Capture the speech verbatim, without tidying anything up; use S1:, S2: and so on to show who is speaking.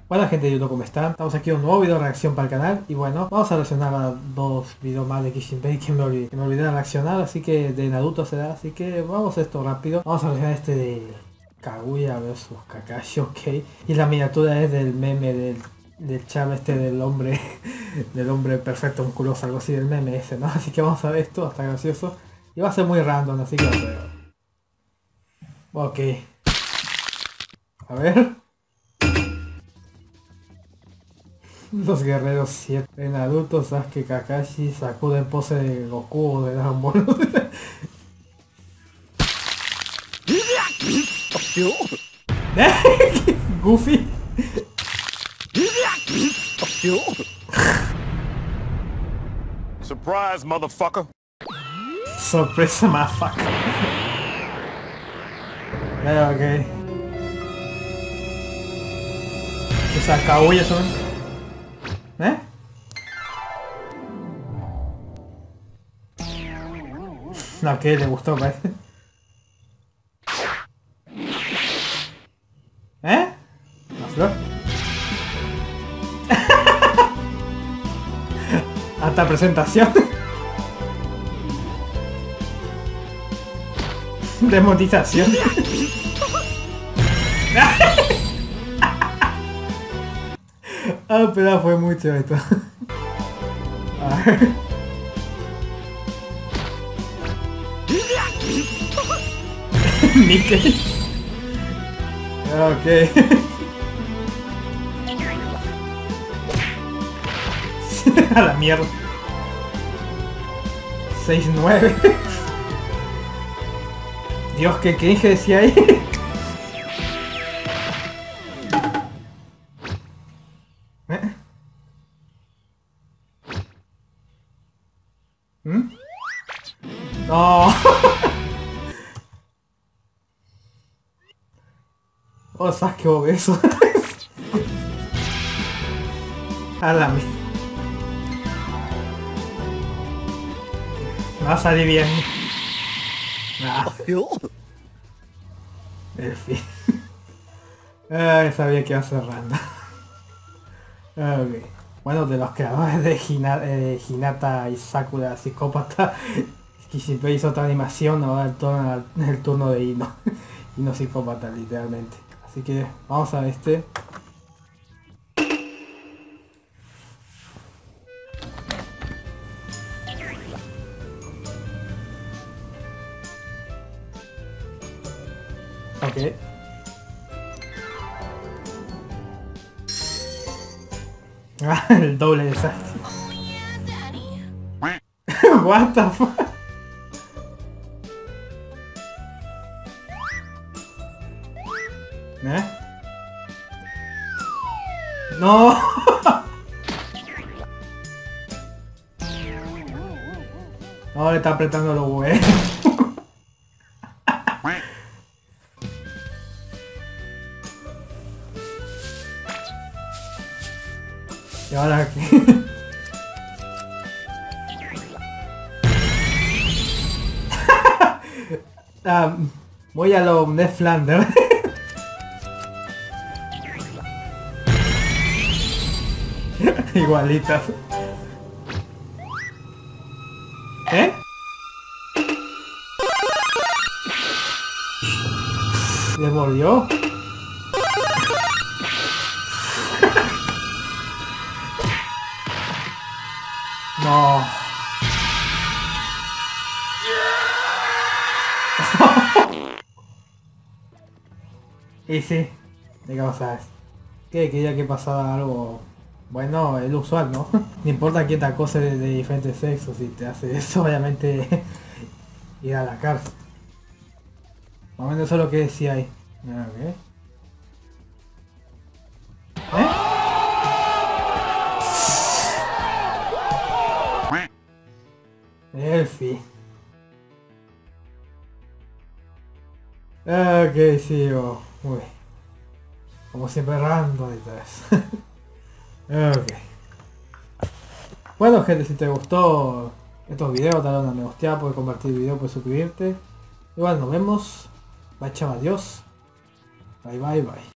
S1: Hola gente de YouTube, ¿cómo están? Estamos aquí en un nuevo video de reacción para el canal. Y bueno, vamos a reaccionar a dos videos más de Kishin Impact que me olvidé, que me olvidé de reaccionar. Así que de Naruto será, así que vamos a esto rápido. Vamos a reaccionar a este de Kaguya versus Kakashi, ok. Y la miniatura es del meme del, del chavo este del hombre, del hombre perfecto musculoso, algo así del meme ese, ¿no? Así que vamos a ver esto, está gracioso. Y va a ser muy random, así que vamos a ver. Ok. A ver. Los guerreros siete de Naruto, Sasuke, Kakashi, Sakura en pose de Goku o de Dragon Ball. Goofy.
S2: Surprise, motherfucker.
S1: Sorpresa, motherfucker. Eh, ok. O sea, Kaguya son. ¿Eh? No, que le gustó, parece. ¿Eh? La flor. Hasta presentación. Demonetización. Ah, pero fue mucho esto. A ver. Mickey. Ok. A la mierda. seis nueve. Dios, que cringe decía ahí. ¿Eh? ¿Mm? No. Oh, Sasuke obeso. A la mierda. Va a salir bien. Ah. En fin. Ay, sabía que iba a ser random. Okay. Bueno, de los creadores de Hina, eh, Hinata y Sakura Psicópata, Kishibe hizo otra animación, ahora el turno, el turno de Ino. Ino Psicópata, literalmente. Así que vamos a este. Ok. Ah, el doble de Sasuke. What the fuck? ¿Eh? No. No, le está apretando los huevos. Y ahora qué. um, voy a lo Ned Flanders. Igualitas. ¿Eh? ¿Le mordió? No. Y sí, ¿de qué pasas? ¿Qué? Quería que pasara algo. Bueno, el usual, ¿no? No importa quién te acose de, de diferentes sexos, si te hace eso, obviamente ir a la cárcel. Más o menos eso es lo que decía ahí. Okay. ¿Eh? Elfi. Ok, sí, oh. Uy. Como siempre random y todo eso. Ok. Bueno gente, si te gustó estos videos, dale una me gusteada, puedes compartir el video, puedes suscribirte. Y bueno, nos vemos. Bye, chao, adiós. Bye, bye, bye.